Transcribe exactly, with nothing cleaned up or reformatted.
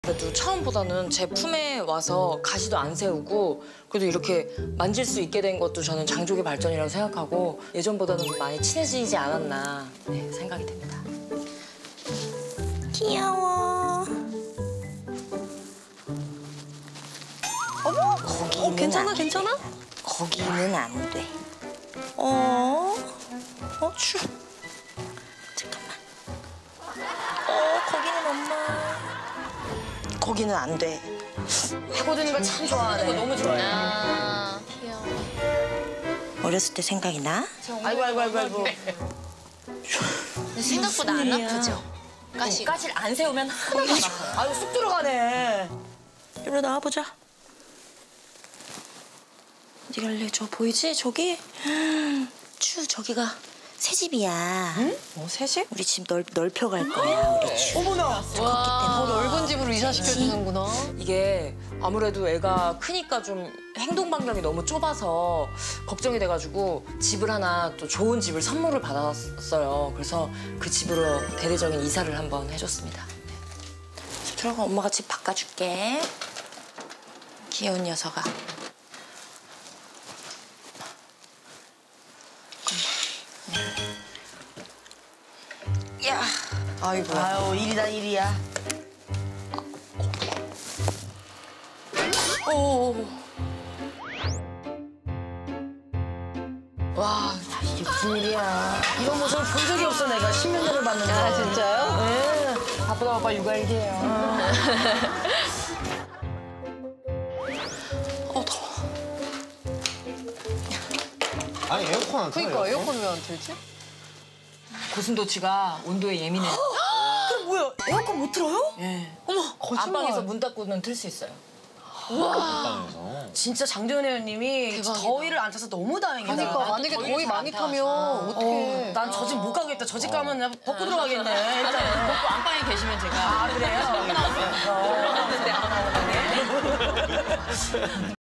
그래도 처음보다는 제 품에 와서 가시도 안 세우고 그래도 이렇게 만질 수 있게 된 것도 저는 장족의 발전이라고 생각하고 예전보다는 좀 많이 친해지지 않았나 네, 생각이 됩니다. 귀여워. 어머, 거기는 어, 괜찮아, 안 괜찮아? 돼. 거기는 안 돼. 어, 어, 추. 잠깐만. 어, 거기는 엄마. 거기는 안 돼. 파고드는 걸 참 좋아하네. 너무 좋아해. 아, 귀여워. 어렸을 때 생각이 나? 아이고, 아이고, 아이고, 아이고. 근데 생각보다 안 일이야? 아프죠? 가시. 가시를 안 세우면 하나도 안 아파요. 아이고, 쑥 들어가네. 이리로 나와보자. 어디 갈래? 저 보이지? 저기? 추, 저기가 새 집이야. 응? 뭐, 새 집? 우리 집 넓, 넓혀갈 거야, 우리 추. 어머나. 와, 더 넓은 집으로 이사시켜주는구나. 이게 아무래도 애가 크니까 좀 행동 반경이 너무 좁아서 걱정이 돼가지고 집을 하나 또 좋은 집을 선물을 받았어요. 그래서 그 집으로 대대적인 이사를 한번 해줬습니다. 네. 들어가, 엄마가 집 바꿔줄게. 귀여운 녀석아. 야, 아이고. 아유, 일이다, 일이야. 오. 와, 이게 무슨 일이야. 이런 모습을 본 적이 없어, 내가. 십몇 년을 봤는데. 아, 진짜요? 네. 바쁘다 바빠 육아일기예요. 어, 더워. 아니 에어컨 안 틀어요? 그러니까 에어컨 왜 안 틀지? 고슴도치가 온도에 예민해요. 그럼 뭐야, 에어컨 못 틀어요? 예. 어머, 안방에서 문 닫고는 틀 수 있어요. 안방에서. 진짜 장도연 회원님이 대박이다. 더위를 안 타서 너무 다행이다. 그러니까 만약에 더위를 더위 잘 많이 안 타면 어떡해. 난 저 집 못 가겠다. 저 집 가면 그냥 벗고 들어가겠네. 일단은. 먹고 안방에 계시면 제가. 아, 그래요?